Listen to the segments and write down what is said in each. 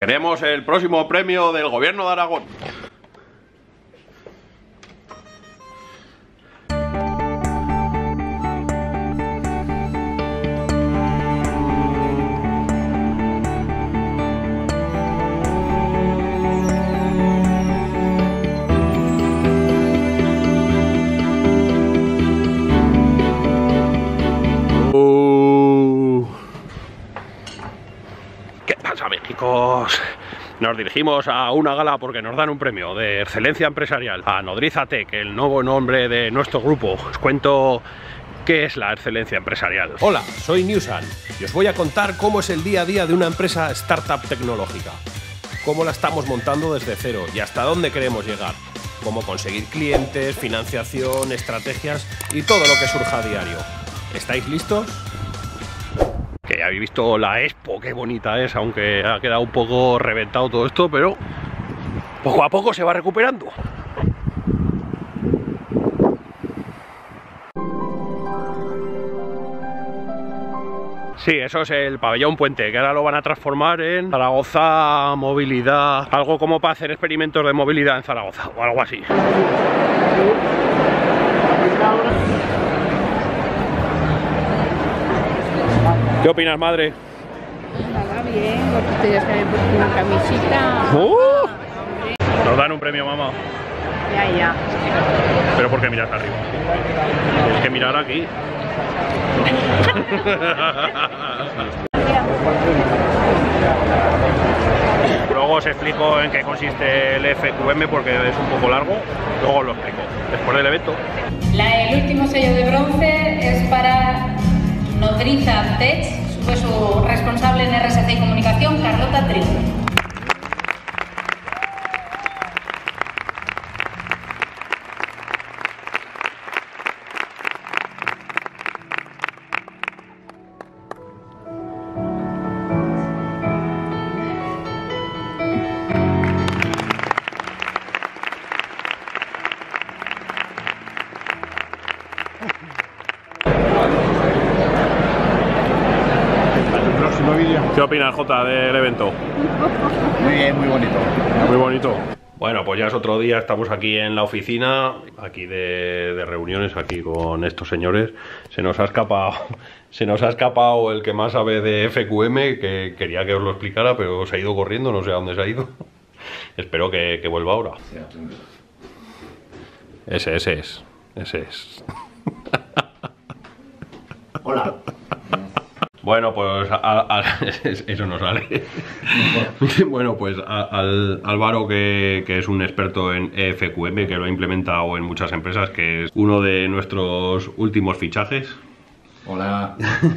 Queremos el próximo premio del Gobierno de Aragón. ¿Qué pasa, Méxicos? Nos dirigimos a una gala porque nos dan un premio de excelencia empresarial a Nodriza Tech, el nuevo nombre de nuestro grupo. Os cuento qué es la excelencia empresarial. Hola, soy Newsan y os voy a contar cómo es el día a día de una empresa startup tecnológica. Cómo la estamos montando desde cero y hasta dónde queremos llegar. Cómo conseguir clientes, financiación, estrategias y todo lo que surja a diario. ¿Estáis listos? Que ya habéis visto la expo, qué bonita es, aunque ha quedado un poco reventado todo esto, pero poco a poco se va recuperando. Sí, eso es el pabellón Puente, que ahora lo van a transformar en Zaragoza Movilidad, algo como para hacer experimentos de movilidad en Zaragoza, o algo así. ¿Qué opinas, madre? Nada, bien, porque ya se me puesto una camisita. Nos dan un premio, mamá. Ya. Pero ¿por qué miras arriba? Tienes que mirar aquí. Luego os explico en qué consiste el FQM porque es un poco largo. Luego os lo explico después del evento. El último sello de bronce es para Nodriza Tech, fue su responsable en RSC y comunicación, Carlota Trigo. ¿Qué opinas, Jota, del evento? Muy bien, muy bonito. Muy bonito. Bueno, pues ya es otro día, estamos aquí en la oficina, aquí de reuniones, aquí con estos señores. Se nos ha escapado el que más sabe de FQM, que quería que os lo explicara, pero se ha ido corriendo, no sé a dónde se ha ido. Espero que vuelva ahora. Ese es. Hola. Bueno, pues eso no sale. Bueno, pues Álvaro, que es un experto en FQM, que lo ha implementado en muchas empresas, que es uno de nuestros últimos fichajes. Hola.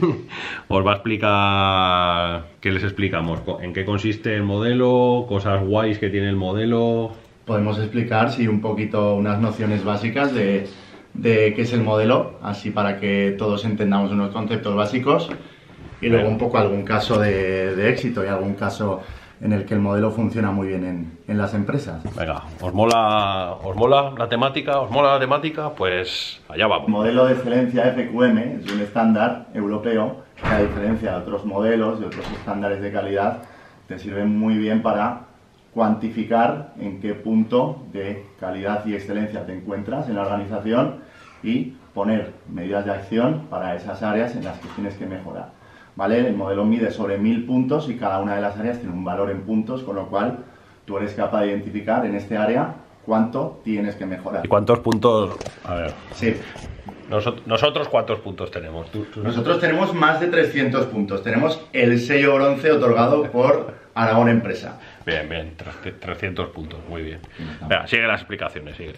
Os va a explicar, ¿qué les explicamos? ¿En qué consiste el modelo? ¿Cosas guays que tiene el modelo? Podemos explicar, sí, un poquito unas nociones básicas de qué es el modelo, así para que todos entendamos unos conceptos básicos. Y luego un poco algún caso de éxito y algún caso en el que el modelo funciona muy bien en las empresas. Venga, ¿os mola la temática? ¿Os mola la temática? Pues allá vamos. El modelo de excelencia FQM es un estándar europeo que, a diferencia de otros modelos y otros estándares de calidad, te sirve muy bien para cuantificar en qué punto de calidad y excelencia te encuentras en la organización y poner medidas de acción para esas áreas en las que tienes que mejorar. ¿Vale? El modelo mide sobre 1000 puntos y cada una de las áreas tiene un valor en puntos, con lo cual tú eres capaz de identificar en este área cuánto tienes que mejorar. ¿Y cuántos puntos? A ver. Sí. ¿Nosotros cuántos puntos tenemos? Nosotros tenemos más de 300 puntos. Tenemos el sello bronce otorgado por Aragón Empresa. Bien, 300 puntos, muy bien. Venga, sigue las explicaciones, sigue.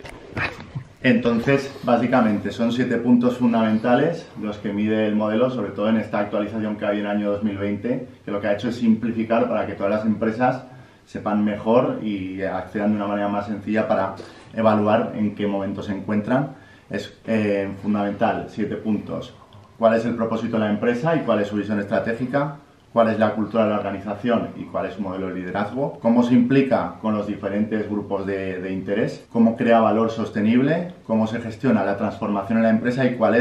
Entonces, básicamente, son 7 puntos fundamentales los que mide el modelo, sobre todo en esta actualización que hay en el año 2020, que lo que ha hecho es simplificar para que todas las empresas sepan mejor y accedan de una manera más sencilla para evaluar en qué momento se encuentran. Es fundamental, 7 puntos. ¿Cuál es el propósito de la empresa y cuál es su visión estratégica? ¿Cuál es la cultura de la organización y cuál es su modelo de liderazgo? ¿Cómo se implica con los diferentes grupos de interés? ¿Cómo crea valor sostenible? ¿Cómo se gestiona la transformación en la empresa? ¿Y cuál es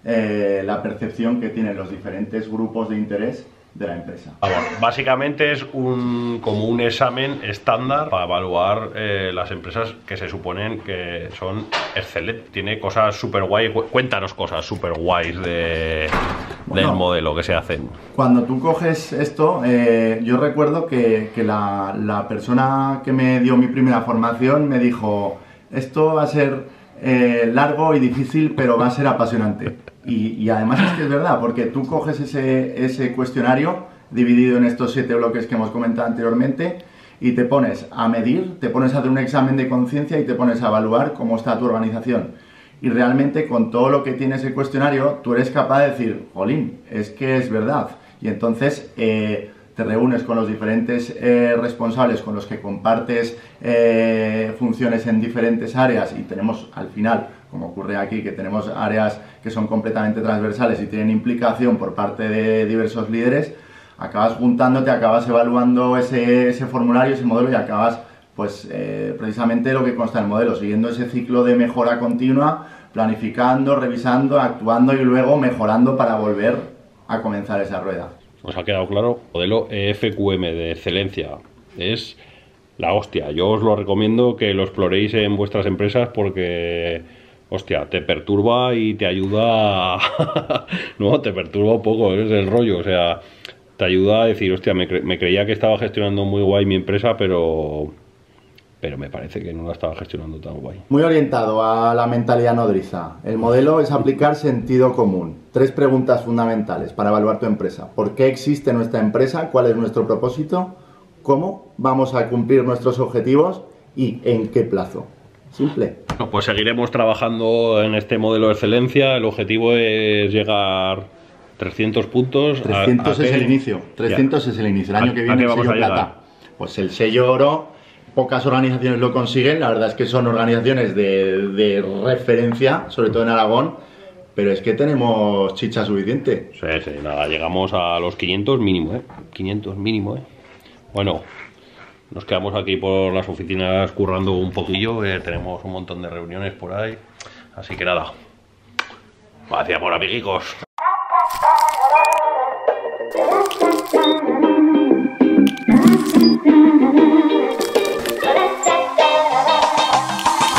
la percepción que tienen los diferentes grupos de interés de la empresa. Básicamente es como un examen estándar para evaluar las empresas que se suponen que son excelentes. Tiene cosas súper guay. Cuéntanos cosas súper guays del modelo que se hacen. Cuando tú coges esto, yo recuerdo que la persona que me dio mi primera formación me dijo: esto va a ser largo y difícil, pero va a ser apasionante. Y además es que es verdad, porque tú coges ese cuestionario dividido en estos 7 bloques que hemos comentado anteriormente y te pones a medir, te pones a hacer un examen de conciencia y te pones a evaluar cómo está tu organización. Y realmente con todo lo que tiene ese cuestionario, tú eres capaz de decir: jolín, es que es verdad. Y entonces te reúnes con los diferentes responsables con los que compartes funciones en diferentes áreas, y tenemos al final, como ocurre aquí, que tenemos áreas que son completamente transversales y tienen implicación por parte de diversos líderes. Acabas juntándote, acabas evaluando ese formulario, ese modelo, y acabas pues precisamente lo que consta en el modelo, siguiendo ese ciclo de mejora continua, planificando, revisando, actuando y luego mejorando para volver a comenzar esa rueda. ¿Os ha quedado claro? Modelo EFQM de excelencia es la hostia. Yo os lo recomiendo que lo exploréis en vuestras empresas porque, hostia, te perturba y te ayuda no, te perturba un poco, es el rollo, o sea, te ayuda a decir: hostia, me creía que estaba gestionando muy guay mi empresa, pero me parece que no la estaba gestionando tan guay. Muy orientado a la mentalidad nodriza. El modelo es aplicar sentido común. 3 preguntas fundamentales para evaluar tu empresa. ¿Por qué existe nuestra empresa? ¿Cuál es nuestro propósito? ¿Cómo vamos a cumplir nuestros objetivos? ¿Y en qué plazo? Simple. Bueno, pues seguiremos trabajando en este modelo de excelencia. El objetivo es llegar 300 puntos. 300 es el inicio. 300 es el inicio. El año que viene el sello plata. Pues el sello oro, pocas organizaciones lo consiguen. La verdad es que son organizaciones de referencia, sobre todo en Aragón, pero es que tenemos chicha suficiente. Sí, nada, llegamos a los 500 mínimo, 500 mínimo, Bueno, nos quedamos aquí por las oficinas currando un poquillo, tenemos un montón de reuniones por ahí, así que nada, hacia por amiguicos.